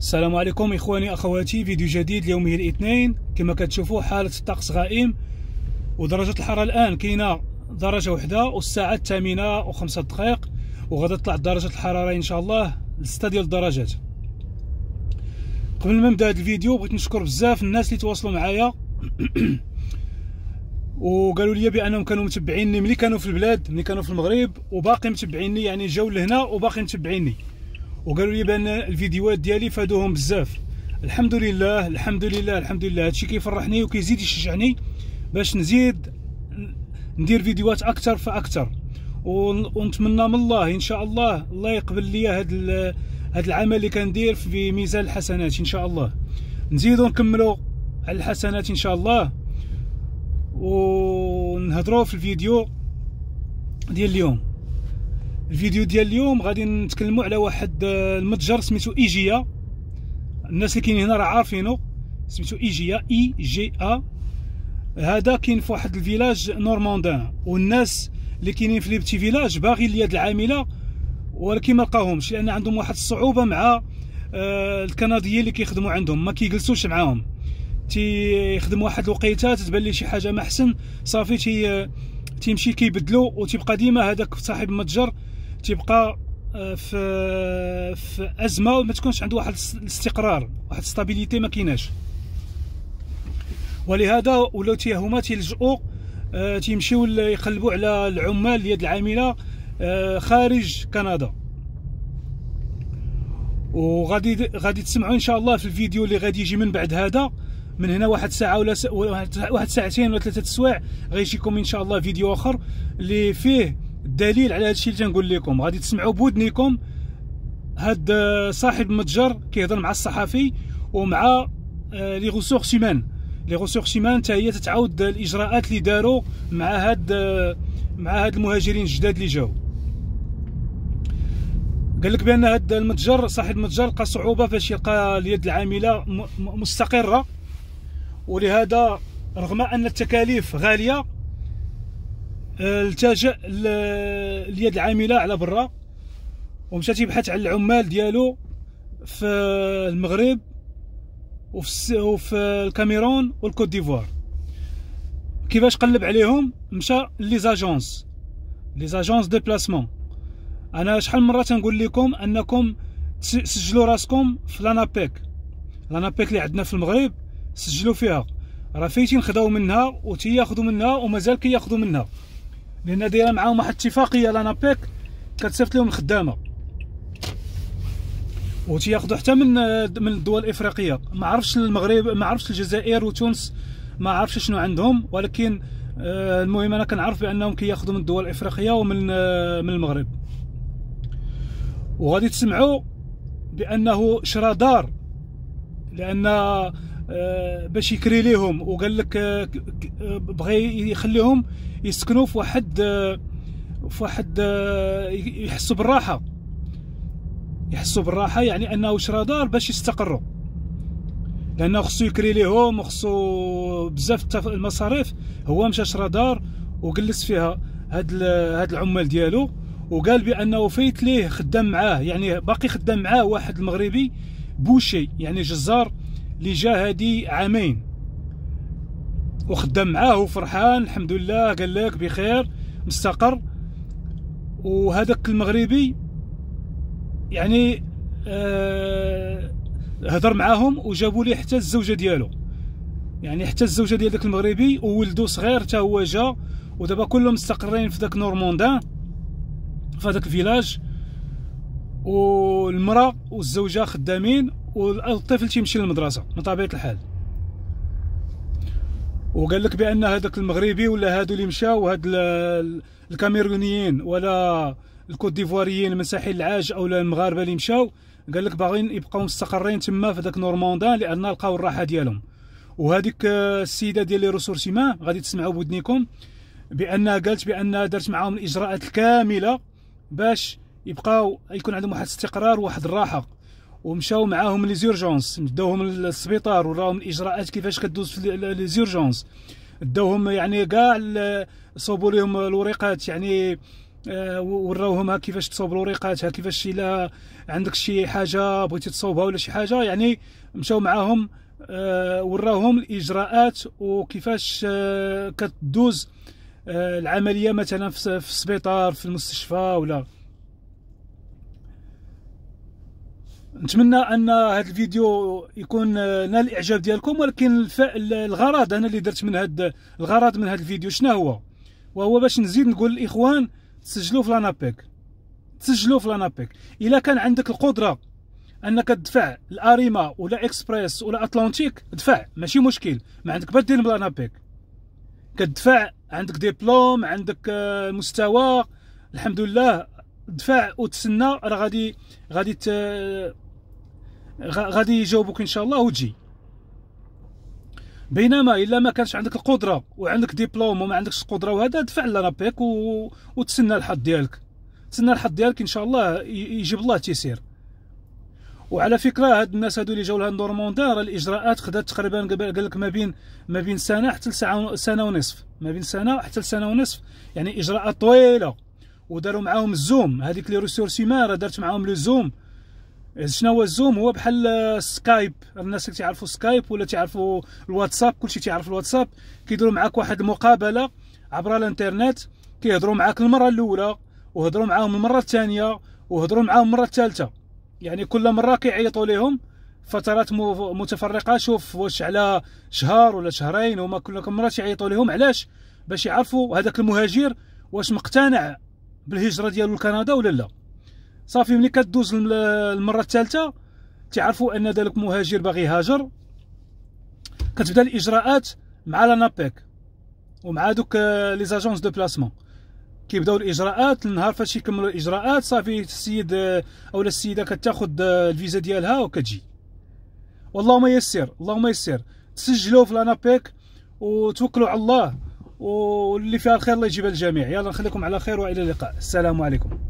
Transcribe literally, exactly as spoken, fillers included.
السلام عليكم اخواني اخواتي، فيديو جديد ليومه الاثنين. كما كتشوفوا حالة الطقس غائم، ودرجة الحرارة الان كاينه درجة وحدة، والساعة الثامنة وخمسة دقائق، وغادا تطلع درجة الحرارة ان شاء الله لستة ديال الدرجات. قبل ما نبدا هذا الفيديو بغيت نشكر بزاف الناس اللي تواصلوا معايا وقالوا لي بانهم كانوا متبعيني ملي كانوا في البلاد، ملي كانوا في المغرب، وباقي متبعيني، يعني جاو لهنا وباقي متبعيني، وقالوا لي بان الفيديوهات ديالي فادوهم بزاف. الحمد لله الحمد لله الحمد لله، هادشي كيفرحني وكيزيد يشجعني باش نزيد ندير فيديوهات اكثر فاكثر، ونتمنى من الله ان شاء الله الله يقبل لي هاد هاد العمل اللي كندير في ميزان الحسنات ان شاء الله. نزيدو نكملوا على الحسنات ان شاء الله، ونهضروا في الفيديو ديال اليوم. الفيديو ديال اليوم غادي نتكلموا على واحد المتجر سميتو ايجيا. الناس اللي كاينين هنا راه عارفينه، سميتو ايجيا، اي جي ا. هذا كاين في واحد الفيلاج نورماندان، والناس اللي كاينين في لي بتي فيلاج باغي اليد العامله ولكن ما لقاهمش، لان عندهم واحد الصعوبه مع الكنديين اللي كيخدموا عندهم، ما كيجلسوش معاهم، تيخدموا واحد الوقيته تتبان ليه شي حاجه ما احسن، صافي تي تيمشي كيبدلو، وتيبقى ديما هذاك صاحب المتجر تيبقى في في ازمه، وما تكونش عنده واحد الاستقرار، واحد ستابيليتي ما كايناش. ولهذا ولاو تي هما تيلجؤوا تيمشيو يقلبوا على العمال اليد العامله خارج كندا. وغادي غادي تسمعوا ان شاء الله في الفيديو اللي غادي يجي من بعد هذا، من هنا واحد ساعه ولا س... واحد ساعتين ولا ثلاثه سوايع غيجيكم ان شاء الله فيديو اخر اللي فيه الدليل على هذا الشيء اللي تنقول لكم. غادي تسمعوا بودنيكم هاد صاحب المتجر كيهضر مع الصحفي ومع لي غوسورس هيومان. لي غوسورس هيومان حتى هي تتعاود الاجراءات اللي داروا مع هاد مع هاد المهاجرين الجداد اللي جاو. قال لك بان هاد المتجر صاحب المتجر لقى صعوبه باش يلقى اليد العامله مستقره، ولهذا رغم ان التكاليف غاليه التجأ اليد العامله على برا، ومشى تيبحث على العمال ديالو في المغرب وفي وفي الكاميرون والكوت ديفوار. كيفاش قلب عليهم؟ مشى لي زاجونس لي زاجونس دو بلاسمون. انا شحال من مره تنقول لكم انكم تسجلوا راسكم في لانابيك. لانابيك اللي عندنا في المغرب سجلوا فيها، راه فايتين خداو منها وتياخذوا منها ومازال كياخذوا منها، لان دايره معاهم واحد الاتفاقيه لانابيك كتصيفط لهم الخدامه، وتياخذوا حتى من من الدول الافريقيه. ما عرفتش المغرب، ما عرفتش الجزائر وتونس، ما عرفتش شنو عندهم، ولكن المهم انا كنعرف بانهم كياخذوا من الدول الافريقيه ومن من المغرب. وغادي تسمعوا بانه شرا دار، لان باش يكري ليهم، وقال لك بغى يخليهم يسكنوا في واحد في واحد يحسوا بالراحه يحسوا بالراحه يعني انه شرا دار باش يستقروا، لانه خصو يكري ليهم وخصو بزاف المصاريف. هو مشى شرا دار وجلس فيها هاد هاد العمال ديالو، وقال بانه فايت ليه خدام معاه، يعني باقي خدام معاه واحد المغربي بوشي، يعني جزار اللي جا هادي عامين وخدام معاه وفرحان الحمد لله، قال لك بخير مستقر. وهذاك المغربي يعني آه هضر معاهم وجابوا ليه حتى الزوجه ديالو، يعني حتى الزوجه ديال داك المغربي وولدو صغير حتى هو جا، ودابا كلهم مستقرين في داك نورماندان في هذاك الفيلاج، والمراه والزوجه خدامين، والطفل تيمشي للمدرسه من طبيعه الحال. وقال لك بان هذاك المغربي ولا هادو اللي مشاو، هاد الكاميرونيين ولا الكوت ديفواريين من ساحل العاج او المغاربه اللي مشاو، قال لك باغيين يبقاو مستقرين تما في داك نورماندان لان لقاو الراحه ديالهم. وهذيك السيده ديال لي ريسورس هيومان غادي تسمعوا بودنيكم بانها قالت بانها دارت معاهم الاجراءات الكامله باش يبقاو يكون عندهم واحد الاستقرار وواحد الراحه، ومشاو معاهم لي زورجونس، داوهم للسبيطار وراهم الاجراءات كيفاش كدوز في لي زورجونس، داوهم يعني كاع صوبوا لهم الوريقات، يعني آه وراوهم كيفاش تصوب الوريقات، كيفاش الا عندك شي حاجه بغيتي تصوبها ولا شي حاجه، يعني مشاو معاهم آه وراوهم الاجراءات وكيفاش آه كتدوز آه العمليه مثلا في السبيطار في المستشفى. ولا نتمنى ان هذا الفيديو يكون نال الاعجاب ديالكم، ولكن الف... الغرض انا اللي درت من هذا الغرض من هذا الفيديو شنو هو؟ وهو باش نزيد نقول للاخوان تسجلوا في لانابيك، تسجلوا في لانابيك. الا كان عندك القدره انك تدفع الاريما ولا اكسبريس ولا اطلنطيك، دفع ماشي مشكل، ما عندك با دير بلانابيك، كتدفع، عندك ديبلوم، عندك مستوى، الحمد لله، دفع وتسنى، راه غادي غادي ت... غادي يجاوبوك ان شاء الله وتجي. بينما الا ما كانش عندك القدره وعندك ديبلوم وما عندكش القدره وهذا، دفع لانابيك و... وتسنى الحظ ديالك، تسنى الحظ ديالك ان شاء الله يجيب الله التيسير. وعلى فكره هاد الناس هادو اللي جاو لهاد نورموندان، راه الاجراءات خدات تقريبا قال لك ما بين ما بين سنه حتى لساعه سنه ونصف، ما بين سنه حتى لسنه ونصف، يعني اجراءات طويله. وداروا معاهم الزوم، هذيك لي ريسورس هيومان راه دارت معاهم لو زوم. شنو هو الزوم؟ هو بحال سكايب، الناس اللي تعرفوا سكايب ولا تعرفوا الواتساب، كلشي تعرف الواتساب. كيديروا معاك واحد المقابله عبر الانترنت، كيهضروا معاك المره الاولى وهضروا معاهم المره الثانيه وهضروا معاهم المره الثالثه، يعني كل مره كيعيطوا لهم فترات متفرقه. شوف واش على شهر ولا شهرين، هما كل مره يعيطوا لهم. علاش؟ باش يعرفوا هذاك المهاجر واش مقتنع بالهجره ديالو لكندا ولا لا. صافي ملي كدوز المره الثالثه تعرفوا ان ذلك مهاجر باغي يهاجر، كتبدا الاجراءات مع لانابيك ومع دوك لي زاجونس دو بلاسمون. كيبداو الاجراءات، النهار فاش يكملوا الاجراءات صافي السيد اولا السيده كتاخذ الفيزا ديالها وكتجي. واللهم يسر، اللهم يسر. تسجلوا في لانابيك وتوكلوا على الله، واللي فيها الخير الله يجيبها للجميع. يلا نخليكم على خير والى اللقاء. السلام عليكم.